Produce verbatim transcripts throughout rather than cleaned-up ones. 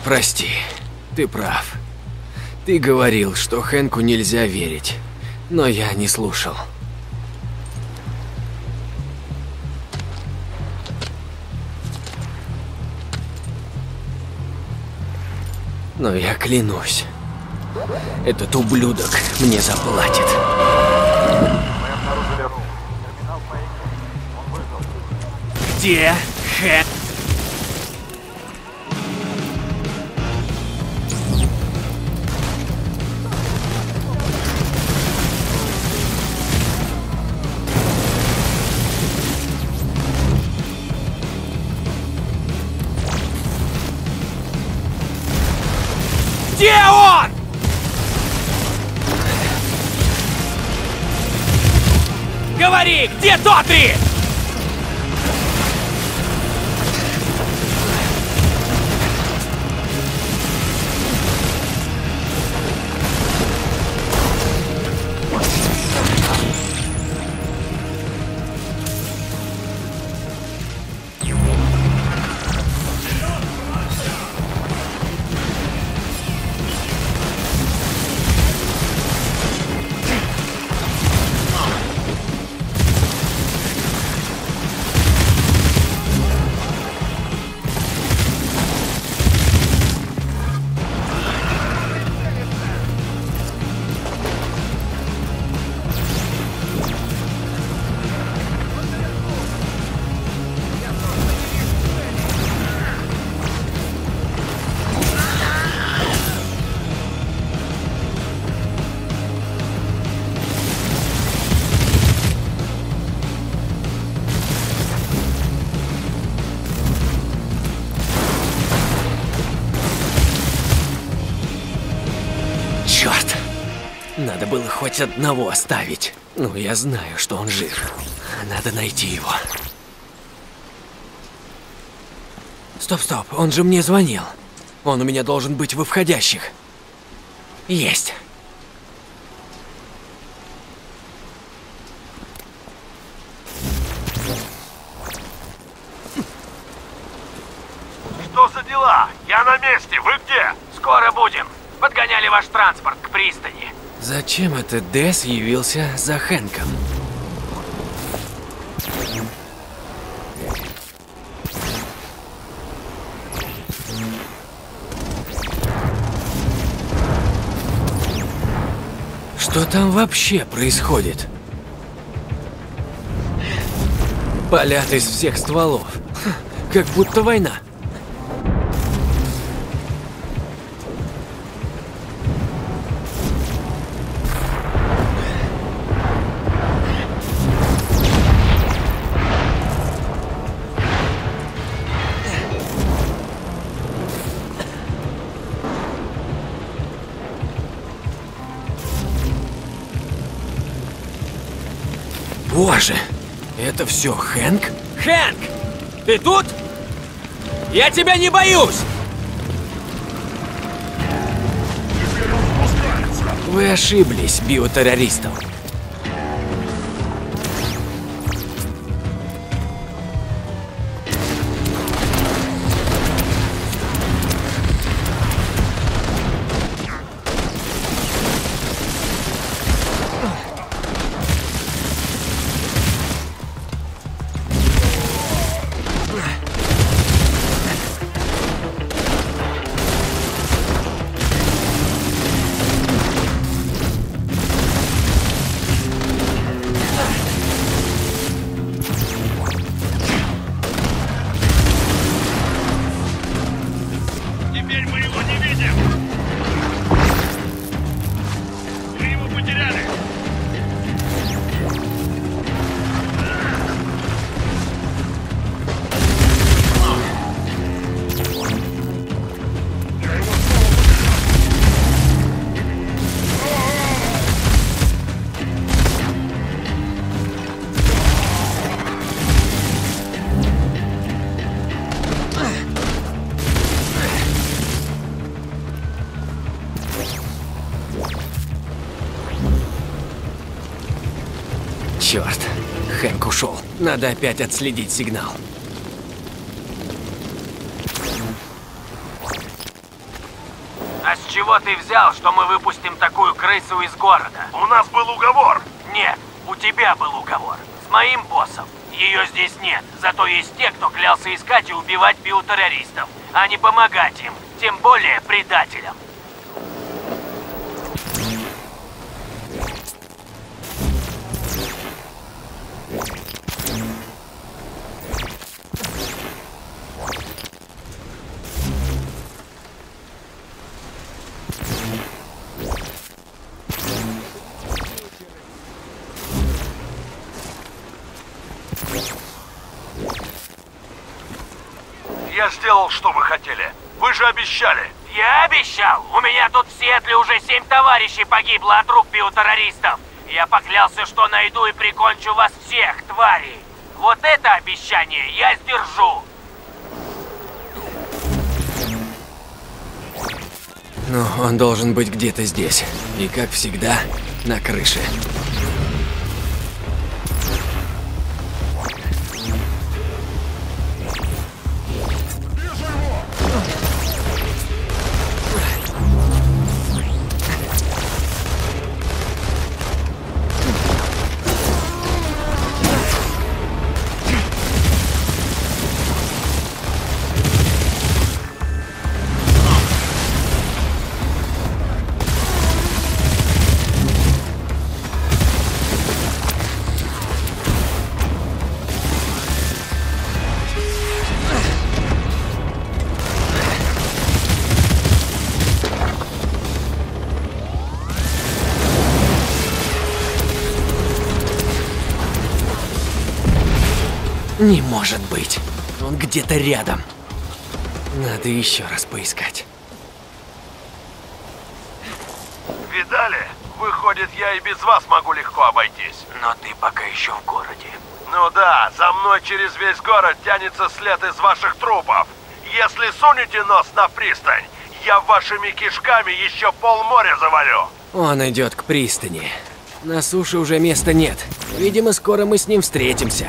Прости, ты прав. Ты говорил, что Хэнку нельзя верить, но я не слушал. Но я клянусь, этот ублюдок мне заплатит. Где Хэнк? Где он? Говори, где Тотри? Черт! Надо было хоть одного оставить. Ну, я знаю, что он жив. Надо найти его. Стоп, стоп, он же мне звонил. Он у меня должен быть во входящих. Есть. Что за дела? Я на месте. Вы где? Скоро будем. Подгоняли ваш транспорт к пристани. Зачем этот Дэс явился за Хэнком? Что там вообще происходит? Палят из всех стволов. Ха, как будто война. Боже, это все Хэнк? Хэнк! Ты тут? Я тебя не боюсь! Вы ошиблись, биотеррористов. Теперь мы его не видим. Мы его потеряли. Черт, Хэнк ушел. Надо опять отследить сигнал. С чего ты взял, что мы выпустим такую крысу из города? У нас был уговор. Нет, у тебя был уговор. С моим боссом. Ее здесь нет. Зато есть те, кто клялся искать и убивать биотеррористов, а не помогать им. Тем более предателям. Я сделал, что вы хотели. Вы же обещали. Я обещал! У меня тут в Сиэтле уже семь товарищей погибло от рук биотеррористов. Я поклялся, что найду и прикончу вас всех, твари. Вот это обещание я сдержу. Ну, он должен быть где-то здесь. И, как всегда, на крыше. Не может быть. Он где-то рядом. Надо еще раз поискать. Видали? Выходит, я и без вас могу легко обойтись. Но ты пока еще в городе. Ну да, за мной через весь город тянется след из ваших трупов. Если сунете нос на пристань, я вашими кишками еще полморя завалю. Он идет к пристани. На суше уже места нет. Видимо, скоро мы с ним встретимся.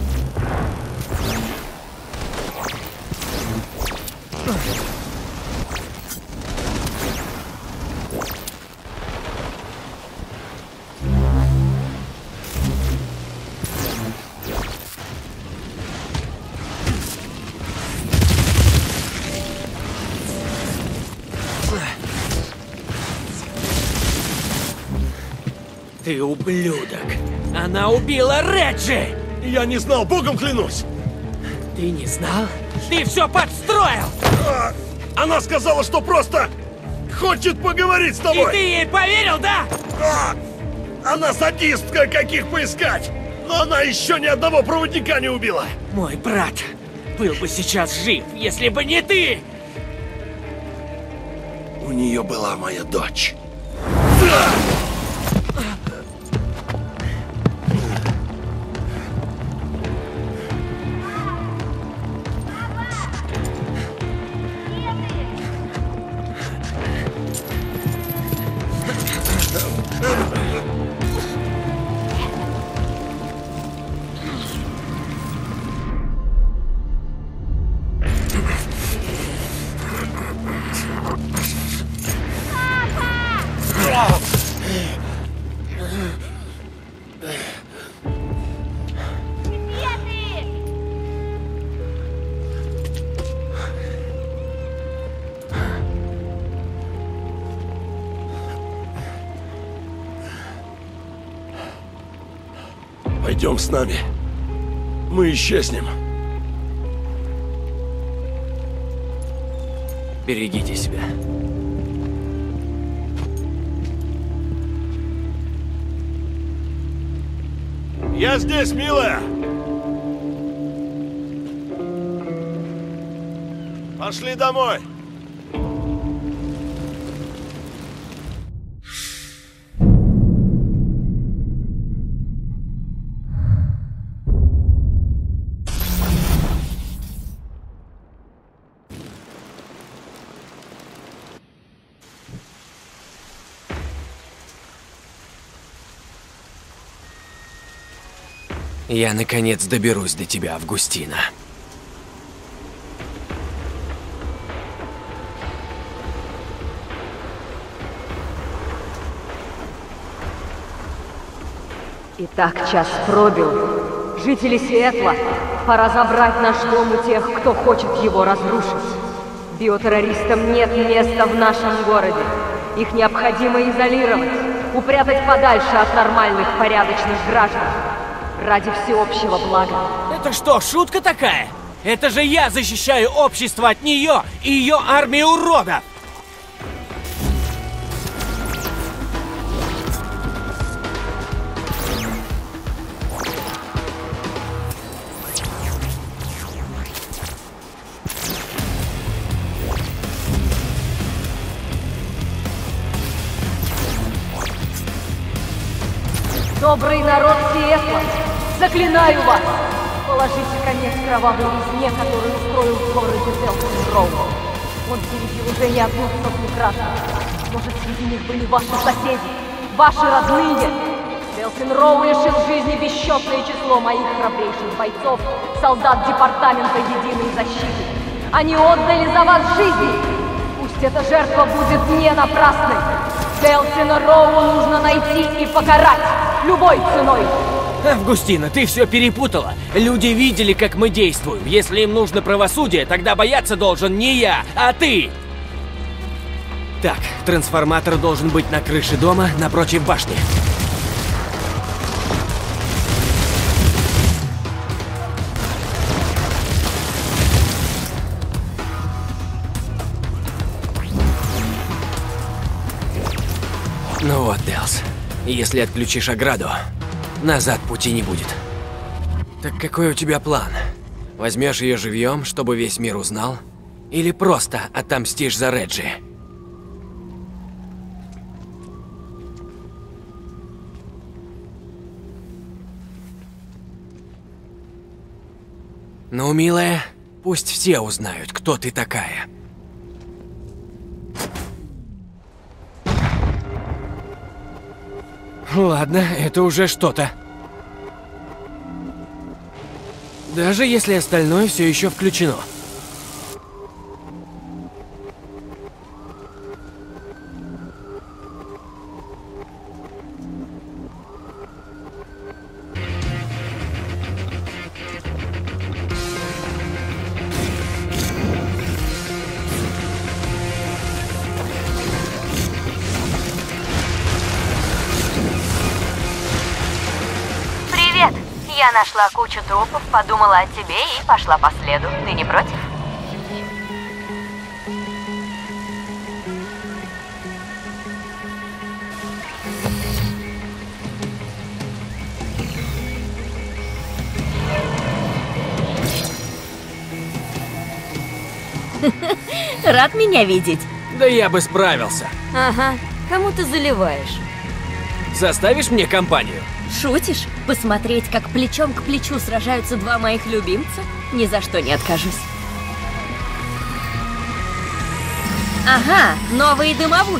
Ты ублюдок! Она убила Реджи! Я не знал, богом клянусь! Ты не знал? Ты все подстроил! А, она сказала, что просто хочет поговорить с И тобой! ты ей поверил, да? А, она садистка, каких поискать! Но она еще ни одного проводника не убила! Мой брат был бы сейчас жив, если бы не ты! У нее была моя дочь. Пойдем с нами. Мы исчезнем. Берегите себя. Я здесь, милая! Пошли домой! Я наконец доберусь до тебя, Августина. Итак, час пробил. Жители Сиэтла, пора забрать наш дом у тех, кто хочет его разрушить. Биотеррористам нет места в нашем городе. Их необходимо изолировать, упрятать подальше от нормальных, порядочных граждан. Ради всеобщего блага. Это что, шутка такая? Это же я защищаю общество от нее и ее армии уродов! Добрый народ Сиэтла, заклинаю вас! Положите конец кровавой резне, которую устроил в городе Делфин-Роу. Он перебил уже не одну сотню граждан. Может, среди них были ваши соседи, ваши родные? Делфин-Роу лишил жизни бесчетное число моих храбрейших бойцов, солдат Департамента Единой Защиты. Они отдали за вас жизни. Пусть эта жертва будет не напрасной. Делфин-Роу нужно найти и покарать любой ценой. Августина, ты все перепутала. Люди видели, как мы действуем. Если им нужно правосудие, тогда бояться должен не я, а ты. Так, трансформатор должен быть на крыше дома напротив башни. Ну вот, Делс, если отключишь ограду, назад пути не будет. Так какой у тебя план? Возьмешь ее живьем, чтобы весь мир узнал? Или просто отомстишь за Реджи? Ну, милая, пусть все узнают, кто ты такая. Ладно, это уже что-то. Даже если остальное все еще включено. Я нашла кучу трупов, подумала о тебе и пошла по следу. Ты не против? Рад меня видеть? Да я бы справился. Ага, кому ты заливаешь? Составишь мне компанию? Шутишь? Посмотреть, как плечом к плечу сражаются два моих любимца? Ни за что не откажусь. Ага, новые дымовухи.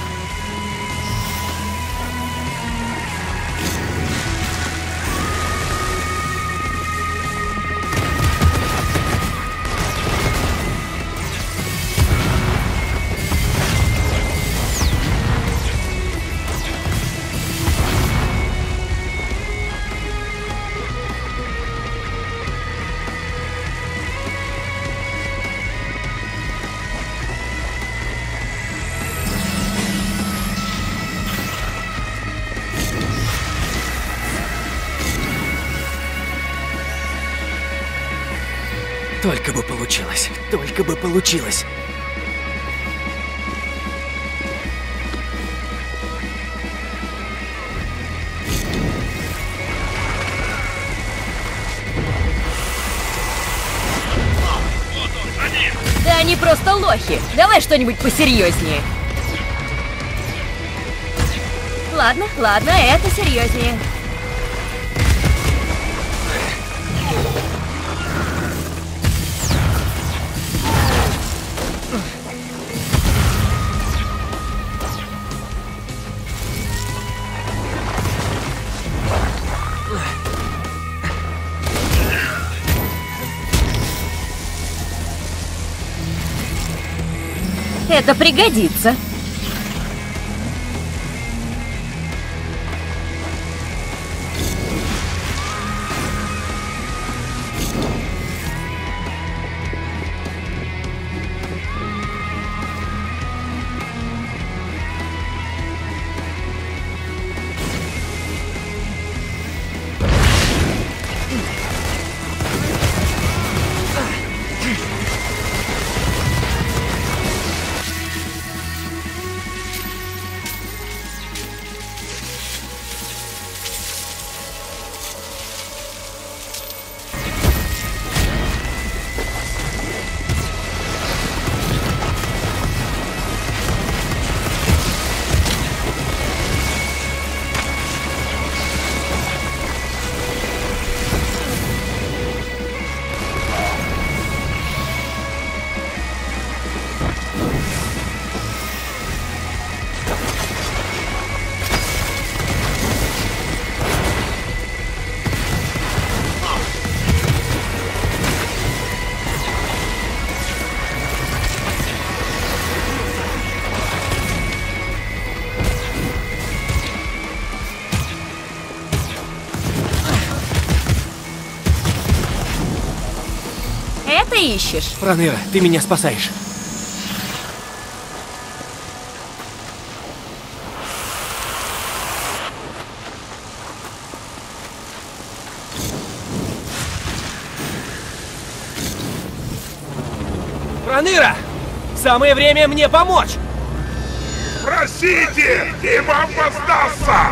Только бы получилось, только бы получилось. Да они просто лохи. Давай что-нибудь посерьезнее. Ладно, ладно, это серьезнее. Это пригодится. ищешь? Проныра, ты меня спасаешь. Проныра! Самое время мне помочь! Просите, и вам воздастся!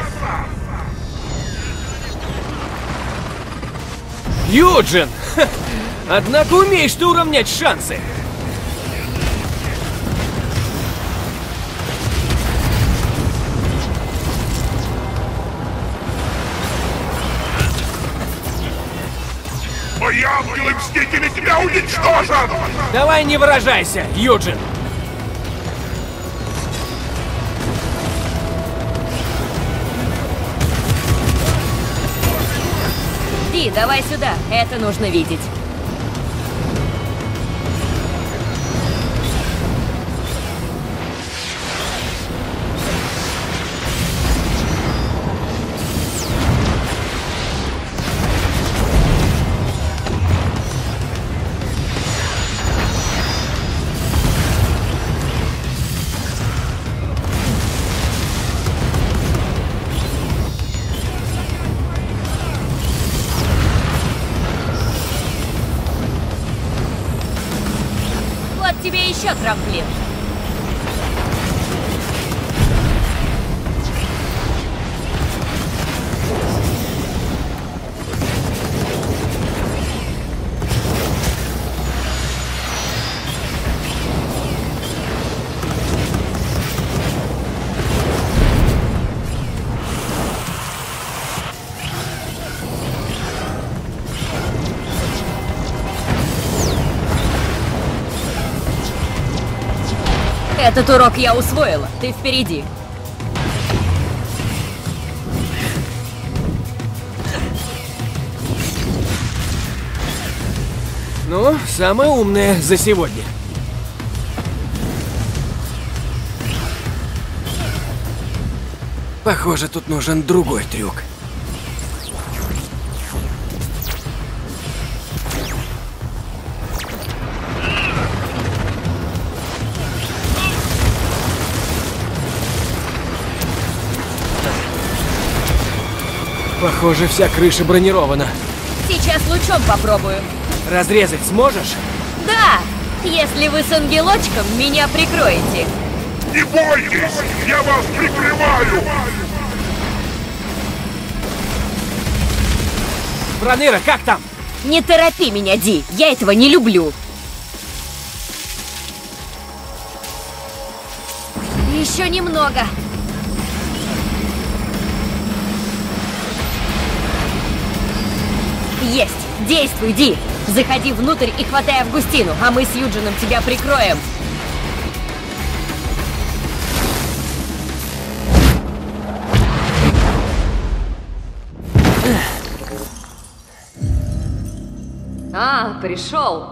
Юджин! Ха! Однако умеешь ты уравнять шансы! Мои ангелы-мстители тебя уничтожат! Давай не выражайся, Юджин! Ди, давай сюда, это нужно видеть. Тебе еще трамплин. Этот урок я усвоила. Ты впереди. Ну, самое умное за сегодня. Похоже, тут нужен другой трюк. Похоже, вся крыша бронирована. Сейчас лучом попробую. Разрезать сможешь? Да, если вы с ангелочком меня прикроете. Не бойтесь, я вас прикрываю! Проныра, как там? Не торопи меня, Ди, я этого не люблю. Еще немного. Есть! Действуй, Ди! Заходи внутрь и хватай Августину, а мы с Юджином тебя прикроем. А, пришел.